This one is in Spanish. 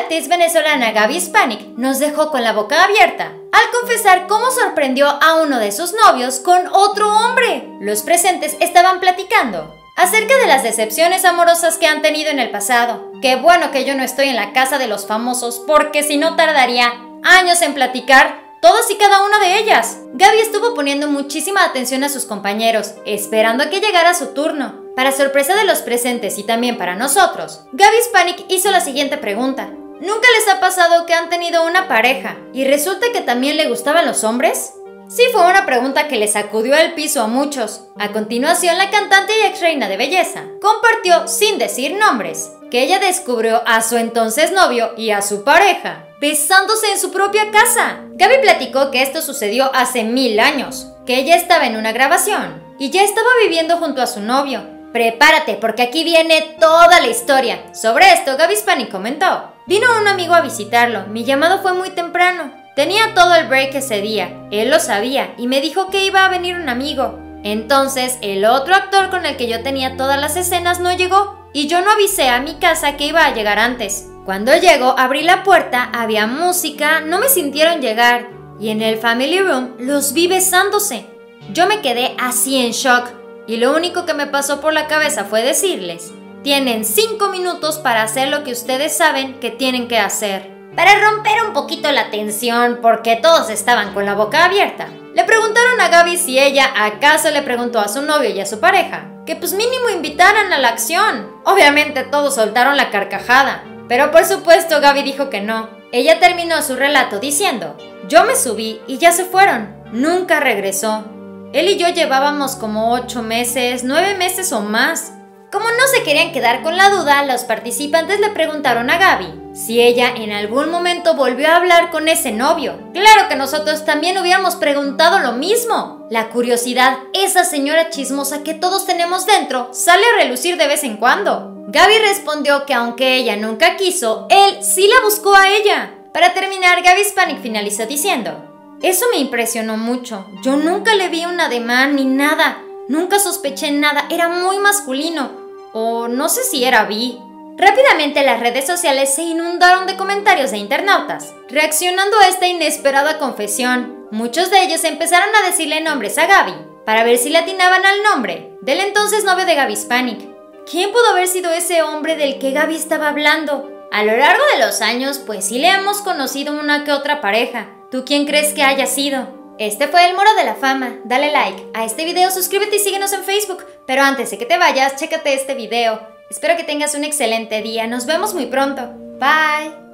actriz venezolana Gaby Spanik nos dejó con la boca abierta al confesar cómo sorprendió a uno de sus novios con otro hombre. Los presentes estaban platicando acerca de las decepciones amorosas que han tenido en el pasado. Qué bueno que yo no estoy en la casa de los famosos, porque si no tardaría años en platicar todas y cada una de ellas. Gaby estuvo poniendo muchísima atención a sus compañeros, esperando a que llegara su turno. Para sorpresa de los presentes y también para nosotros, Gaby Spanik hizo la siguiente pregunta. ¿Nunca les ha pasado que han tenido una pareja y resulta que también le gustaban los hombres? Sí, fue una pregunta que le sacudió el piso a muchos. A continuación, la cantante y ex reina de belleza compartió, sin decir nombres, que ella descubrió a su entonces novio y a su pareja besándose en su propia casa. Gaby platicó que esto sucedió hace 1000 años, que ella estaba en una grabación y ya estaba viviendo junto a su novio. Prepárate, porque aquí viene toda la historia. Sobre esto, Gaby Spanik comentó: vino un amigo a visitarlo, mi llamado fue muy temprano. Tenía todo el break ese día, él lo sabía y me dijo que iba a venir un amigo. Entonces, el otro actor con el que yo tenía todas las escenas no llegó y yo no avisé a mi casa que iba a llegar antes. Cuando llegó, abrí la puerta, había música, no me sintieron llegar y en el family room los vi besándose. Yo me quedé así en shock y lo único que me pasó por la cabeza fue decirles: tienen 5 minutos para hacer lo que ustedes saben que tienen que hacer. Para romper un poquito la tensión, porque todos estaban con la boca abierta, le preguntaron a Gaby si ella acaso le preguntó a su novio y a su pareja que pues mínimo invitaran a la acción. Obviamente todos soltaron la carcajada, pero por supuesto Gaby dijo que no. Ella terminó su relato diciendo: yo me subí y ya se fueron, nunca regresó. Él y yo llevábamos como 8 meses, 9 meses o más. Como no se querían quedar con la duda, los participantes le preguntaron a Gaby si ella en algún momento volvió a hablar con ese novio. Claro que nosotros también hubiéramos preguntado lo mismo. La curiosidad, esa señora chismosa que todos tenemos dentro, sale a relucir de vez en cuando. Gaby respondió que aunque ella nunca quiso, él sí la buscó a ella. Para terminar, Gaby Spanik finalizó diciendo: eso me impresionó mucho. Yo nunca le vi un ademán ni nada. Nunca sospeché nada. Era muy masculino. O no sé si era bi. Rápidamente las redes sociales se inundaron de comentarios de internautas reaccionando a esta inesperada confesión. Muchos de ellos empezaron a decirle nombres a Gaby para ver si le atinaban al nombre del entonces novio de Gaby Spanik. ¿Quién pudo haber sido ese hombre del que Gaby estaba hablando? A lo largo de los años, pues sí le hemos conocido una que otra pareja. ¿Tú quién crees que haya sido? Este fue el Moro de la Fama. Dale like a este video, suscríbete y síguenos en Facebook. Pero antes de que te vayas, chécate este video. Espero que tengas un excelente día. Nos vemos muy pronto. Bye.